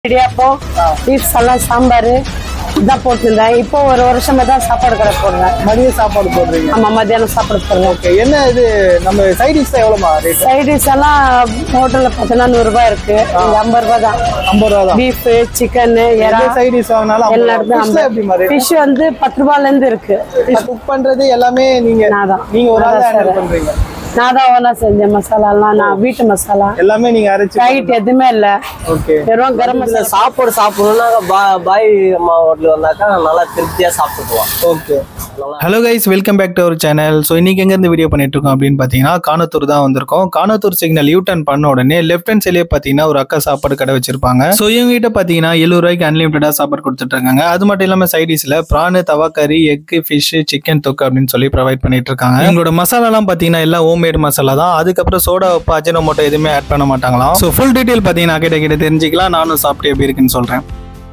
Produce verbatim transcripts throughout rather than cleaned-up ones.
Idiyappam beef சலாம் சாம்பார் இதான் போட்டுருந்தேன். இப்போ ஒரு வருஷமா தான் சாப்பாடு கடை போடுறேன். மதிய சாப்பாடு போடுறீங்க? ஆமா, மத்தியானம் சாப்பாடு போடுறேன். ஓகே, என்ன இது நம்ம சைட் டிஷ் எவ்வளோமா ரேட்? சைட் டிஷ் எல்லாம் ஹோட்டல்ல பார்த்தீங்கன்னா நூறு ரூபாய் இருக்கு, ஐம்பது ரூபாய் தான். ஐம்பது ரூபா தான். பீஃப், சிக்கன், எறா சைட் டிஷ் வாங்கினாலும் எல்லா இடத்துலயும் ஃபிஷ் வந்து பத்து ரூபாயில இருந்து இருக்கு. குக் பண்றது எல்லாமே நீங்க நான் தான். நீங்க ஒரு ஆள் ஹேண்டில் பண்றீங்க? நான் தான் ஓனா செஞ்சேன். மசாலாலாம் நான் வீட்டு மசாலா எல்லாமே நீங்க அரைச்சு கைட் எதுவுமே இல்ல. ஓகே, வெறும் கரம் மசாலா. சாப்பாடு சாப்பிடணும்னா பாய் அம்மா ஹோட்டல் வந்தாக்கா நல்லா திருப்தியா சாப்பிட்டுக்குவோம். Okay. Hello guys, welcome back to our channel. So இன்னைக்கு எங்கேருந்து வீடியோ பண்ணிட்டு இருக்கோம் அப்படின்னு பார்த்தீங்கன்னா கானத்தூர் தான் வந்திருக்கோம். கானத்தூர் சிக்னல் யூ டர்ன் பண்ண உடனே லெஃப்ட் ஹேண்ட் சைட்லேயே பார்த்தீங்கன்னா ஒரு அக்கா சாப்பாடு கடை வச்சிருப்பாங்க. ஸோ இவங்க கிட்ட பார்த்தீங்கன்னா எழுபது ரூபாய்க்கு அன்லிமிட்டடாக சாப்பாடு கொடுத்துட்டு இருக்காங்க. அது மட்டும் இல்லாமல் சைடிஸில் ப்ரானு, தவா கறி, எக், ஃபிஷ், சிக்கன் தொக்கு அப்படின்னு சொல்லி ப்ரொவைட் பண்ணிட்டு இருக்காங்க. எங்களோட மசாலாலாம் பார்த்தீங்கன்னா எல்லாம் ஹோம்மேட் மசாலா தான். அதுக்கப்புறம் சோடா உப்பு, அஜினோமோட்டோ எதுவுமே ஆட் பண்ண மாட்டாங்களாம். ஸோ ஃபுல் டீட்டெயில் பார்த்தீங்கன்னா கிட்ட கிட்ட தெரிஞ்சுக்கலாம். நானும் சாப்பிட்டு எப்படி இருக்குன்னு சொல்கிறேன்.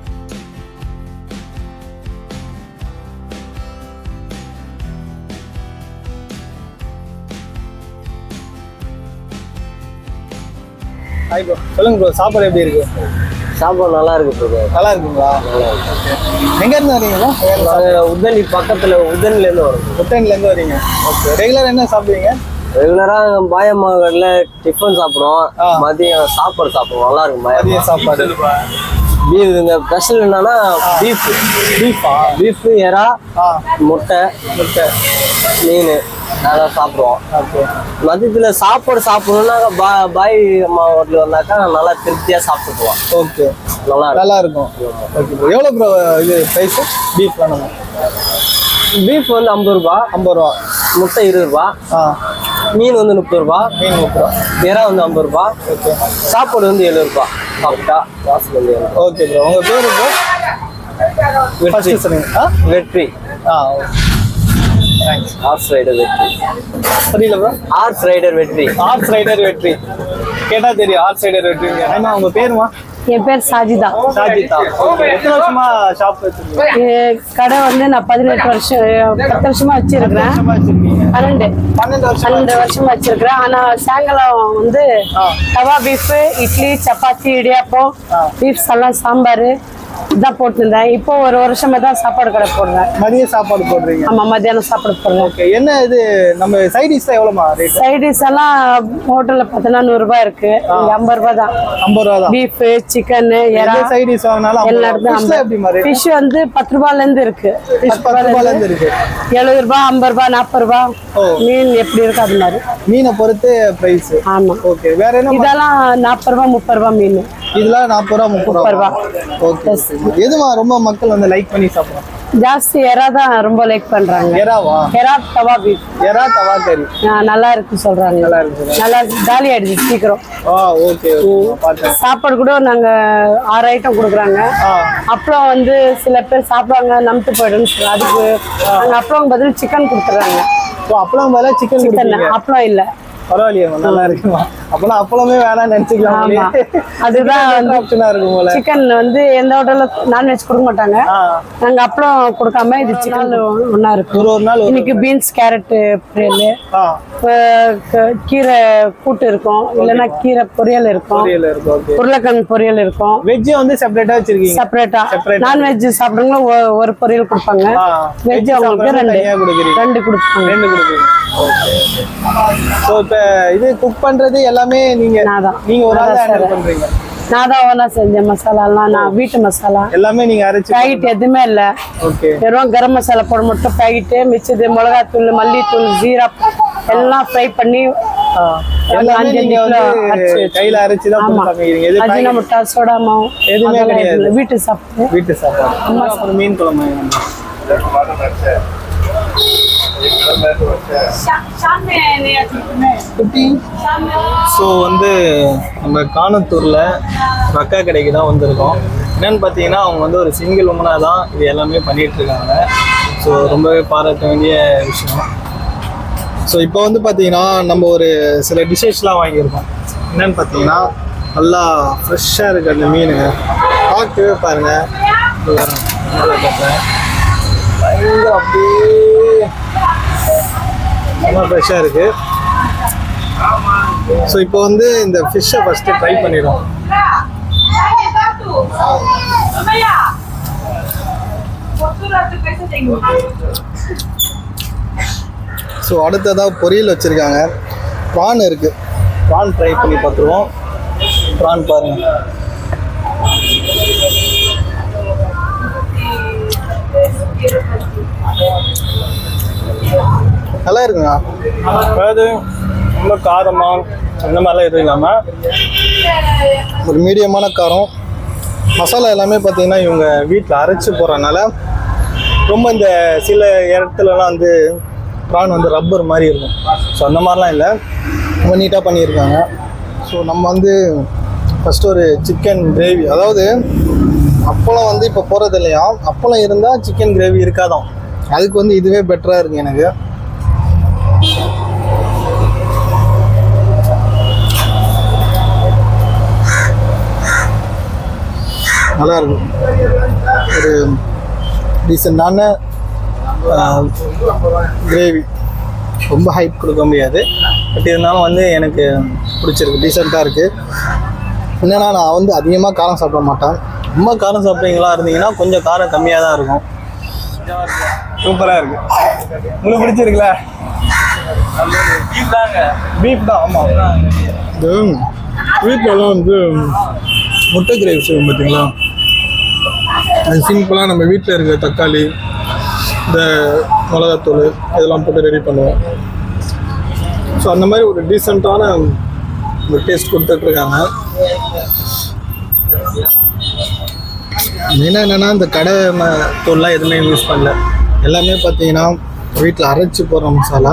ஹாய் ப்ரோ, சொல்லுங்க ப்ரோ, சாப்பாடு எப்படி இருக்கு? சாப்பாடு நல்லா இருக்கு ப்ரோ. நல்லா இருக்குங்களா? எங்க இருந்து வரீங்களா? உதனி பக்கத்துல உதனில இருந்து வரும். உத்தன்ல இருந்து வரீங்க. ஓகே, ரெகுலர் என்ன சாப்பிடுவீங்க? ரெகுலரா பாயம்மா கடையில டிஃபன் சாப்பிடுவோம், மதியம் சாப்பாடு சாப்பிடுவோம். நல்லா இருக்கும் மதிய சாப்பாடு. பீஃப் இந்த ஸ்பெஷல் என்னன்னா பீஃப் பீஃபா? பீஃப், எறா, முட்டை, முட்டை, மீன் அதெல்லாம் சாப்பிடுவோம். ஓகே. மதியத்துல சாப்பாடு சாப்பிடணும்னா பா பாய் அம்மா ஹோட்டல் வந்தாக்கா நல்லா திருப்தியா சாப்பிட்டுக்குவோம். ஓகே, நல்லா நல்லா இருக்கும். ஓகே ப்ரோ, எவ்வளோ ப்ரோ இது ப்ரைஸு பீஃப் வேணும்? பீஃப் வந்து ஐம்பது ரூபா, ஐம்பது ரூபா. முட்டை இருபது ரூபா, ஆ, மீன் வந்து முப்பது ரூபா, மீன் முப்பது ரூபா. எறா வந்து ஐம்பது ரூபா. ஓகே, சாப்பாடு வந்து எழுபது ரூபா. சாப்பிட்டா வாசல் வந்து எழுபது. ஓகே ப்ரோ, உங்கள் பேர் ப்ரோ? ஃபர்ஸ்ட் சொன்னீங்க. ஆ, வெற்றி. ஆ, தேங்க்ஸ். ஹார்ஸ் ரைடர் வெற்றி. புரியல ப்ரோ? ஹார்ஸ் ரைடர் வெற்றி. ஆர்ட்ஸ் ரைடர் வெற்றி கேட்டா தெரியும். ஆர்ட்ஸ் ரைடர் வெற்றி. ஏன்னா உங்க பேருமா? என் பேர் சாஜிதா. சாஜிதா. எத்தனை வருஷமா ஷாப் வச்சிருக்கீங்க? கடை வந்து நான் பதினெட்டு வருஷம் பத்து வருஷமா வச்சிருக்கிறேன். வச்சிருக்கீங்க? பன்னெண்டு பன்னெண்டு வருஷம் பன்னெண்டு வருஷமா வச்சிருக்கிறேன். ஆனா சாயங்காலம் வந்து தவா பீஃப், இட்லி, சப்பாத்தி, இடியாப்பம், பீஃப் சலாம் சாம்பார் இதான் போட்டுருந்தேன். இப்போ ஒரு வருஷமா தான் சாப்பாடு கடை போடுறேன். மதிய சாப்பாடு போடுறீங்க? ஆமா, மத்தியானம் சாப்பாடு போடுறேன். ஓகே, என்ன இது நம்ம சைட் டிஷ் எவ்வளோமா ரேட்? சைட் டிஷ் எல்லாம் ஹோட்டல்ல பார்த்தீங்கன்னா நூறு ரூபாய் இருக்கு, ஐம்பது ரூபாய் தான். ஐம்பது ரூபா தான். பீஃப், சிக்கன், எறா சைட் டிஷ் வாங்கினாலும் எல்லா இடத்துலயும். ஃபிஷ் வந்து பத்து ரூபாயில இருந்து இருக்கு, பத்து ரூபாயில இருந்து இருக்கு. எழுபது ரூபாய், ஐம்பது ரூபாய், நாற்பது ரூபாய். மீன் எப்படி இருக்கு அது மாதிரி மீனை பொறுத்து பிரைஸ். ஆமா. ஓகே, வேற என்ன? இதெல்லாம் நாற்பது ரூபாய், முப்பது ரூபாய் மீன். இதெல்லாம் நாற்பது ரூபா, முப்பது ரூபா. ஓகே, எதுமா ரொம்ப மக்கள் வந்து லைக் பண்ணி சாப்பிடுறாங்க? ஜாஸ்தி எறா தான் ரொம்ப லைக் பண்றாங்க. எறாவா? எறா, தவா பீஃப். எறா, தவா கறி நல்லா இருக்கு சொல்றாங்க. நல்லா இருக்கு. நல்லா காலி ஆயிடுச்சு சீக்கிரம். ஆ, ஓகே. பார்த்தேன். சாப்பாடு கூட நாங்க ஆறு ஐட்டம் கொடுக்குறாங்க. அப்புறம் வந்து சில பேர் சாப்பிடுவாங்க நம்பிட்டு போயிடுன்னு சொல்லுவாங்க. அதுக்கு நாங்க அப்புறம் பதில் சிக்கன் கொடுத்துறாங்க. அப்பளம் மேல சிக்கன் சிக்கன் அப்புறம் இல்ல. பரவாயில்லையா, நல்லா இருக்குமா? அப்பெல்லாம் அப்பளமே வேணாம்னு நினைச்சுக்கலாம். அதுதான் ஆப்ஷனா இருக்கும் போல. சிக்கன் வந்து எந்த ஹோட்டல்ல நான்வெஜ் கொடுக்க மாட்டாங்க. நாங்க அப்பளம் கொடுக்காம இது சிக்கன் ஒன்னா இருக்கு. ஒரு ஒரு நாள் இன்னைக்கு பீன்ஸ், கேரட் பொரியல், கீரை கூட்டு இருக்கும், இல்லைன்னா கீரை பொரியல் இருக்கும், உருளைக்கிழங்கு பொரியல் இருக்கும். வெஜ் வந்து செப்பரேட்டா வச்சிருக்கீங்க? செப்பரேட்டா. நான்வெஜ் சாப்பிடுறவங்க ஒரு பொரியல் கொடுப்பாங்க, வெஜ் அவங்களுக்கு ரெண்டு ரெண்டு கொடுப்பாங்க. ரெண்டு கொடுப்பீங்க. சோ இப்ப இது குக் பண்றது எல்லாமே நீங்க நீங்க ஒரு ஆள் ஹேண்டில் பண்றீங்க? நான் தான் ஓனா செஞ்சேன். மசாலாலாம் நான் வீட்டு மசாலா எல்லாமே நீங்க அரைச்சு பாக்கெட் எதுவுமே இல்ல. ஓகே, வெறும் கரம் மசாலா போட மட்டும் பாக்கெட், மிச்சது மிளகாத்தூள், மல்லித்தூள், ஜீரா எல்லாம் ஃப்ரை பண்ணி கையில அரைச்சு தான் கொடுப்பாங்க. அஜினோமோட்டோ, சோடா மாவு எதுவுமே கிடையாது. வீட்டு சாப்பாடு. வீட்டு சாப்பாடு. அம்மா சாப்பாடு. மீன் குழம்பு. ஸோ வந்து நம்ம கானத்தூரில் அக்கா கடைக்கு தான் வந்திருக்கோம். என்னன்னு பார்த்தீங்கன்னா அவங்க வந்து ஒரு சிங்கிள் உமனாக தான் இது எல்லாமே பண்ணிகிட்டு இருக்காங்க. ஸோ ரொம்பவே பாராட்ட வேண்டிய விஷயம். ஸோ இப்போ வந்து பார்த்தீங்கன்னா நம்ம ஒரு சில டிஷ்ஷஸ்லாம் வாங்கியிருக்கோம். என்னன்னு பார்த்தீங்கன்னா நல்லா ஃப்ரெஷ்ஷாக இருக்குது அந்த மீன். பார்க்கவே பாருங்கள், பயங்கர அப்படியே ரொம்ப ஃப்ரெஷ்ஷாக இருக்குது. ஸோ இப்போ வந்து இந்த ஃபிஷ்ஷை ஃபஸ்ட்டு ட்ரை பண்ணிடுவோம். ஸோ அடுத்ததாக பொரியல் வச்சுருக்காங்க. ப்ரான் இருக்குது, ப்ரான் ட்ரை பண்ணி பார்த்துருவோம். ப்ரான் பாருங்கள், நல்லா இருக்குங்க. அதாவது ரொம்ப காரமாக இந்த மாதிரிலாம் எதுவும் இல்லாமல் ஒரு மீடியமான காரம். மசாலா எல்லாமே பார்த்தீங்கன்னா இவங்க வீட்டில் அரைச்சி போடுறதுனால ரொம்ப இந்த சில இடத்துலலாம் வந்து ப்ரான் வந்து ரப்பர் மாதிரி இருக்கும். ஸோ அந்த மாதிரிலாம் இல்லை, ரொம்ப நீட்டாக பண்ணியிருக்காங்க. ஸோ நம்ம வந்து ஃபஸ்ட்டு ஒரு சிக்கன் கிரேவி, அதாவது அப்பளம் வந்து இப்போ போகிறது இல்லையா, அப்பளம் இருந்தால் சிக்கன் கிரேவி இருக்காதான், அதுக்கு வந்து இதுவே பெட்டராக இருக்குது எனக்கு. நல்லா இருக்கும், ஒரு டீசெண்டான கிரேவி. ரொம்ப ஹைப் கொடுக்க முடியாது, பட் இருந்தாலும் வந்து எனக்கு பிடிச்சிருக்கு, டீசெண்டாக இருக்குது. என்னன்னா நான் வந்து அதிகமாக காரம் சாப்பிட மாட்டேன். ரொம்ப காரம் சாப்பிட்றீங்களா இருந்தீங்கன்னா கொஞ்சம் காரம் கம்மியாக தான் இருக்கும். சூப்பராக இருக்குது. உங்களுக்கு பிடிச்சிருக்குல்ல? பீஃப் தான். ஆமாம், இது வீட்டிலலாம் வந்து முட்டை கிரேவி செய்வோம் பார்த்தீங்களா, அது சிம்பிளாக நம்ம வீட்டில் இருக்கிற தக்காளி, இந்த மிளகாத்தூள் இதெல்லாம் போட்டு ரெடி பண்ணுவோம். ஸோ அந்த மாதிரி ஒரு டீசெண்டான ஒரு டேஸ்ட் கொடுத்துட்ருக்காங்க. மெயினாக என்னென்னா இந்த கடை தூள்லாம் எதுவுமே யூஸ் பண்ணல, எல்லாமே பார்த்தீங்கன்னா வீட்டில் அரைச்சி போடுற மசாலா.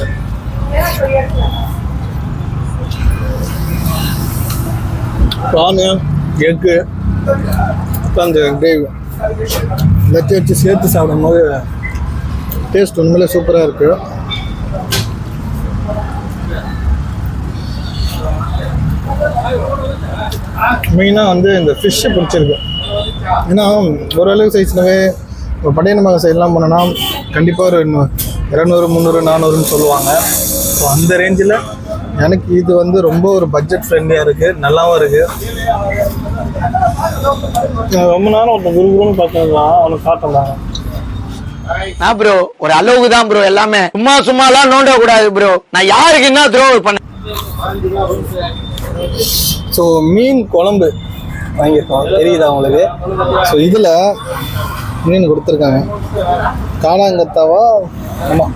ப்ரானு, எக்கு, அந்த கிரேவி எல்லாத்தையும் வச்சு சேர்த்து சாப்பிடும் போது டேஸ்ட் உண்மையிலே சூப்பராக இருக்குது. மெயினாக வந்து இந்த ஃபிஷ்ஷை பிடிச்சிருக்கு. ஏன்னா ஓரளவு சைஸ்லவே இப்போ படையனமாக சைட்லாம் போனோன்னா கண்டிப்பாக ஒரு இரநூறு முந்நூறு நானூறுன்னு சொல்லுவாங்க. ஸோ அந்த ரேஞ்சில் எனக்கு இது வந்து ரொம்ப ஒரு பட்ஜெட் ஃப்ரெண்ட்லியாக இருக்குது, நல்லாவும் இருக்குது. ரொம்ப நேரம் ஒருத்தன் குருகுருன்னு பார்த்துருந்தான், அவனுக்கு காட்டலாம். நான் ப்ரோ ஒரு அளவுக்கு தான் ப்ரோ, எல்லாமே சும்மா சும்மாலாம் நோண்ட கூடாது ப்ரோ. நான் யாருக்கு என்ன துரோகம் பண்ண. ஸோ மீன் குழம்பு வாங்கியிருக்கோம், தெரியுதா உங்களுக்கு? ஸோ இதில் மீன் கொடுத்துருக்காங்க, காணாங்கத்தாவா. ஆமாம்,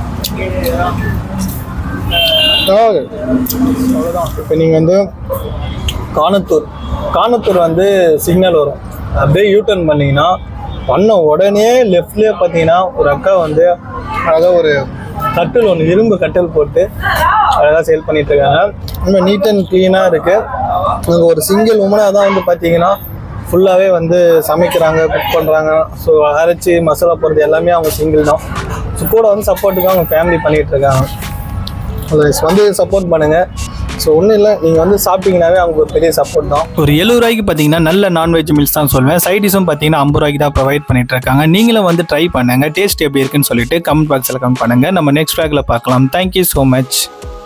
இப்போ நீங்கள் வந்து காணத்தூர் காணத்தூர் வந்து சிக்னல் வரும், அப்படியே யூட்டர்ன் பண்ணிங்கன்னா பண்ண உடனே லெஃப்ட்லேயே பார்த்தீங்கன்னா ஒரு அக்கா வந்து அழகாக ஒரு கட்டில் ஒன்று இரும்பு கட்டில் போட்டு அழகாக சேல் பண்ணிட்டு இருக்காங்க. ரொம்ப நீட் அண்ட் க்ளீனாக இருக்குது. அங்கே ஒரு சிங்கிள் உமனாக தான் வந்து பார்த்தீங்கன்னா ஃபுல்லாகவே வந்து சமைக்கிறாங்க, குக் பண்ணுறாங்க. ஸோ அரைச்சி மசாலா போடுறது எல்லாமே அவங்க சிங்கிள் தான். ஸோ கூட வந்து சப்போர்ட்டுக்காக அவங்க ஃபேமிலி பண்ணிகிட்டு இருக்காங்க. வந்து சப்போர்ட் பண்ணுங்கள். ஸோ ஒன்றும் இல்லை, நீங்கள் வந்து சாப்பிட்டீங்கன்னாவே அவங்க ஒரு பெரிய சப்போர்ட் தான். ஒரு எழுபது ரூபாய்க்கு பார்த்தீங்கன்னா நல்ல நான்வெஜ் மீல்ஸ் தான் சொல்லுவேன். சைடிஷும் பார்த்தீங்கன்னா ஐம்பது ரூபாய்க்கு தான் ப்ரொவைட் பண்ணிட்டு இருக்காங்க. நீங்களும் வந்து ட்ரை பண்ணுங்க, டேஸ்ட் எப்படி இருக்குன்னு சொல்லிட்டு கமெண்ட் பாக்ஸில் கமெண்ட் பண்ணுங்க. நம்ம நெக்ஸ்ட் வேக்ல பார்க்கலாம். Thank you so much.